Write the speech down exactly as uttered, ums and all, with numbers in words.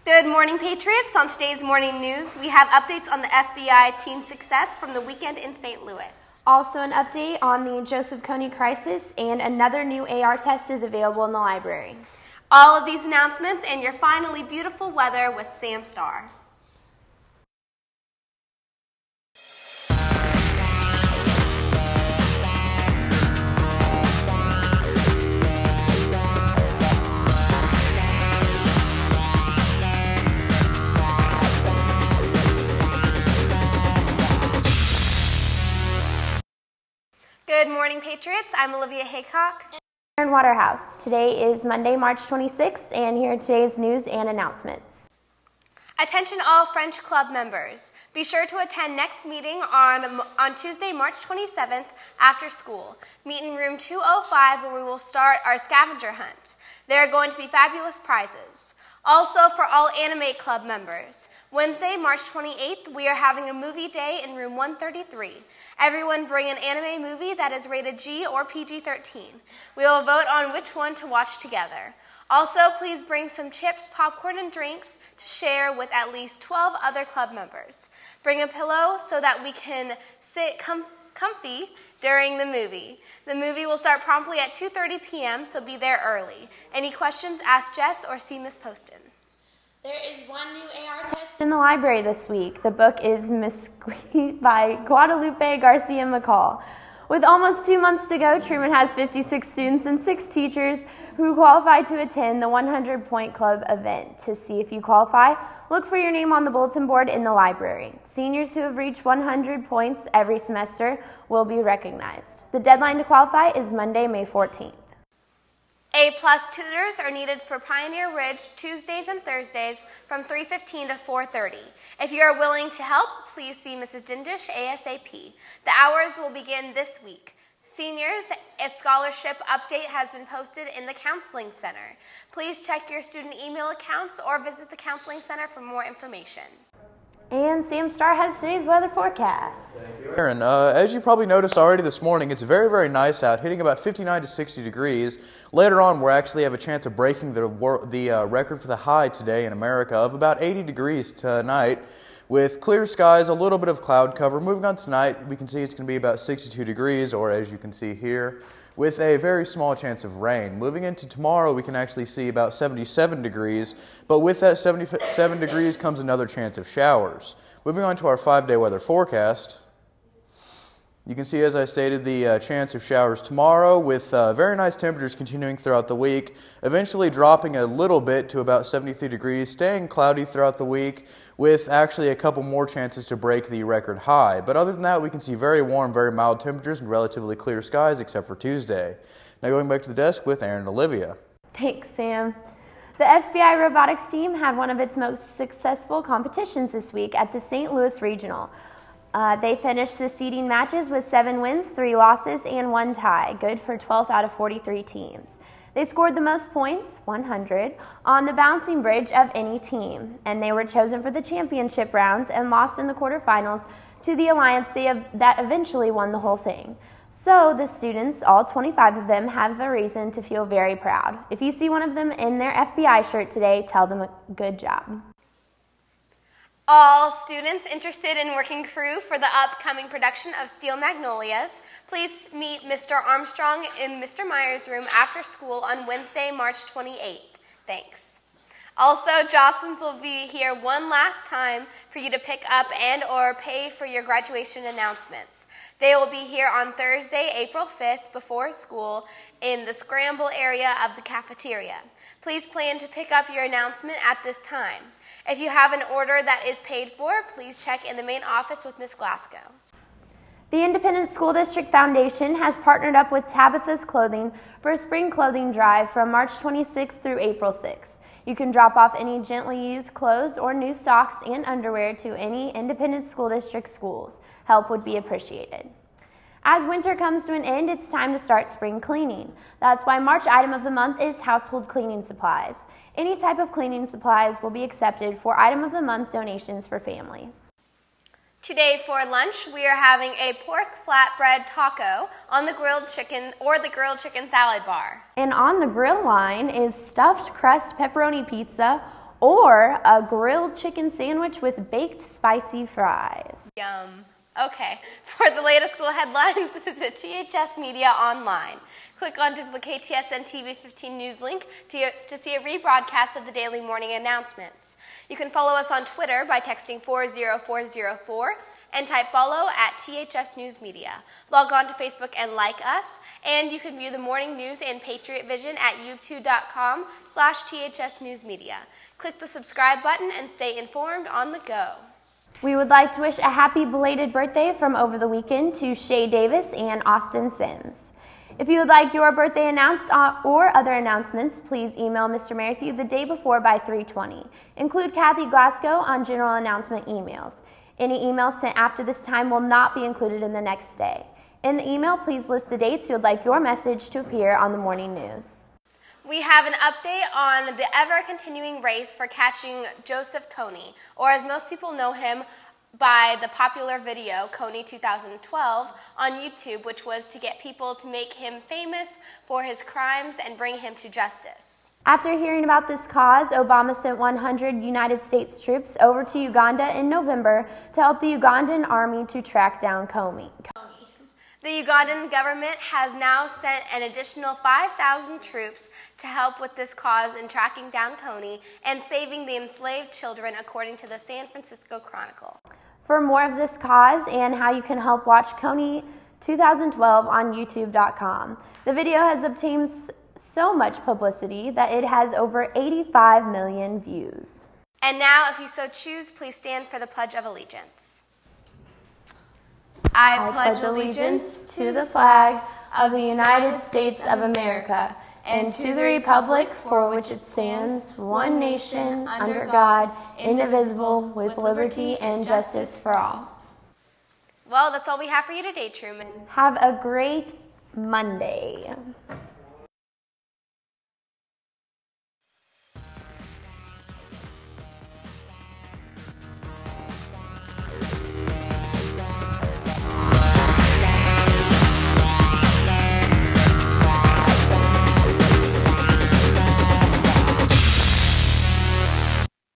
Good morning, Patriots. On today's morning news, we have updates on the F B I team success from the weekend in Saint Louis. Also an update on the Joseph Kony crisis, and another new A R test is available in the library. All of these announcements and your finally beautiful weather with Sam Starr. Good morning, Patriots. I'm Olivia Haycock. In Waterhouse. Today is Monday, March twenty-sixth, and here are today's news and announcements. Attention all French Club members. Be sure to attend next meeting on, on Tuesday, March twenty-seventh after school. Meet in room two oh five where we will start our scavenger hunt. There are going to be fabulous prizes. Also for all Animate Club members, Wednesday, March twenty-eighth, we are having a movie day in room one thirty-three. Everyone bring an anime movie that is rated G or P G thirteen. We will vote on which one to watch together. Also, please bring some chips, popcorn, and drinks to share with at least twelve other club members. Bring a pillow so that we can sit com comfy during the movie. The movie will start promptly at two thirty p m, so be there early. Any questions, ask Jess or see Miss Poston. There is one new A R test in the library this week. The book is Miss Squeak by Guadalupe Garcia McCall. With almost two months to go, Truman has fifty-six students and six teachers who qualify to attend the one hundred point Club event. To see if you qualify, look for your name on the bulletin board in the library. Seniors who have reached one hundred points every semester will be recognized. The deadline to qualify is Monday, May fourteenth. A-plus tutors are needed for Pioneer Ridge Tuesdays and Thursdays from three fifteen to four thirty. If you are willing to help, please see Missus Dindish ASAP. The hours will begin this week. Seniors, a scholarship update has been posted in the Counseling Center. Please check your student email accounts or visit the Counseling Center for more information. And Sam Starr has today's weather forecast. Aaron, uh, as you probably noticed already this morning, it's very, very nice out, hitting about fifty-nine to sixty degrees. Later on, we'll actually have a chance of breaking the, the uh, record for the high today in America of about eighty degrees tonight, with clear skies, a little bit of cloud cover. Moving on tonight, we can see it's going to be about sixty-two degrees, or as you can see here, with a very small chance of rain. Moving into tomorrow, we can actually see about seventy-seven degrees, but with that seventy-seven degrees comes another chance of showers. Moving on to our five-day weather forecast, you can see, as I stated, the uh, chance of showers tomorrow with uh, very nice temperatures continuing throughout the week, eventually dropping a little bit to about seventy-three degrees, staying cloudy throughout the week with actually a couple more chances to break the record high. But other than that, we can see very warm, very mild temperatures and relatively clear skies except for Tuesday. Now going back to the desk with Aaron and Olivia. Thanks, Sam. The F B I robotics team had one of its most successful competitions this week at the Saint Louis Regional. Uh, they finished the seeding matches with seven wins, three losses, and one tie, good for twelfth out of forty-three teams. They scored the most points, one hundred, on the bouncing bridge of any team, and they were chosen for the championship rounds and lost in the quarterfinals to the alliance that eventually won the whole thing. So the students, all twenty-five of them, have a reason to feel very proud. If you see one of them in their F B I shirt today, tell them a good job. All students interested in working crew for the upcoming production of Steel Magnolias, please meet Mister Armstrong in Mister Myers' room after school on Wednesday, March twenty-eighth. Thanks. Also, Jocelyn's will be here one last time for you to pick up and or pay for your graduation announcements. They will be here on Thursday, April fifth, before school in the Scramble area of the cafeteria. Please plan to pick up your announcement at this time. If you have an order that is paid for, please check in the main office with Miz Glasgow. The Independent School District Foundation has partnered up with Tabitha's Clothing for a spring clothing drive from March twenty-sixth through April sixth. You can drop off any gently used clothes or new socks and underwear to any Independent School District schools. Help would be appreciated. As winter comes to an end, it's time to start spring cleaning. That's why March item of the month is household cleaning supplies. Any type of cleaning supplies will be accepted for item of the month donations for families. Today for lunch, we are having a pork flatbread taco on the grilled chicken or the grilled chicken salad bar. And on the grill line is stuffed crust pepperoni pizza or a grilled chicken sandwich with baked spicy fries. Yum. Okay, for the latest school headlines, visit T H S Media online. Click onto the K T S N T V fifteen news link to, to see a rebroadcast of the daily morning announcements. You can follow us on Twitter by texting four zero four zero four and type follow at T H S News Media. Log on to Facebook and like us, and you can view the morning news and Patriot Vision at youtube.com slash THSNewsMedia. Click the subscribe button and stay informed on the go. We would like to wish a happy belated birthday from over the weekend to Shay Davis and Austin Sims. If you would like your birthday announced or other announcements, please email Mister Matthew the day before by three twenty. Include Kathy Glasgow on general announcement emails. Any emails sent after this time will not be included in the next day. In the email, please list the dates you would like your message to appear on the morning news. We have an update on the ever-continuing race for catching Joseph Kony, or as most people know him by the popular video Kony two thousand twelve on YouTube, which was to get people to make him famous for his crimes and bring him to justice. After hearing about this cause, Obama sent one hundred United States troops over to Uganda in November to help the Ugandan army to track down Kony. The Ugandan government has now sent an additional five thousand troops to help with this cause in tracking down Kony and saving the enslaved children, according to the San Francisco Chronicle. For more of this cause and how you can help watch Kony two thousand twelve on YouTube dot com. The video has obtained so much publicity that it has over eighty-five million views. And now, if you so choose, please stand for the Pledge of Allegiance. I pledge allegiance to the flag of the United States of America and to the republic for which it stands, one nation, under God, indivisible, with liberty and justice for all. Well, that's all we have for you today, Truman. Have a great Monday.